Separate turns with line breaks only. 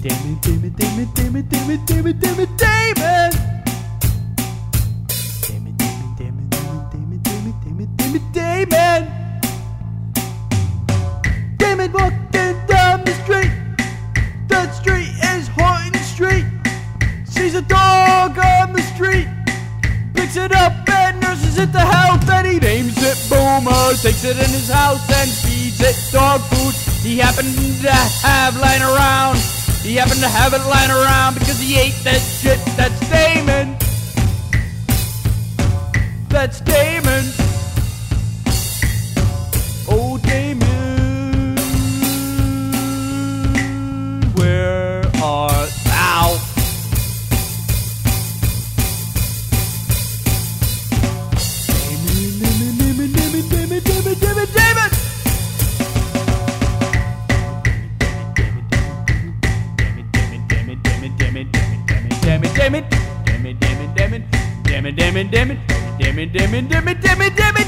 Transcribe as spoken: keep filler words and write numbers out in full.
Damon, Damon, Damon, Damon, Damon, Damon, Damon, Damon. Damon, Damon, Damon, Damon, Damon, Damon, Damon, Damon. Damon walking down the street. The street is Horton Street. Sees a dog on the street. Picks it up and nurses it to health. And he names it Boomer. Takes it in his house and feeds it dog food he happened to have lying around. He happened to have it lying around because he ate that shit. That's Damon. That's Damon. Oh, Damon, where art thou? Damon, Damon, Damon, Damon, Damon, Damon, Damon, Damon. Damon, Damon, Damon, Damon, Damon, Damon, Damon, Damon, Damon, Damon, Damon, Damon, Damon, Damon,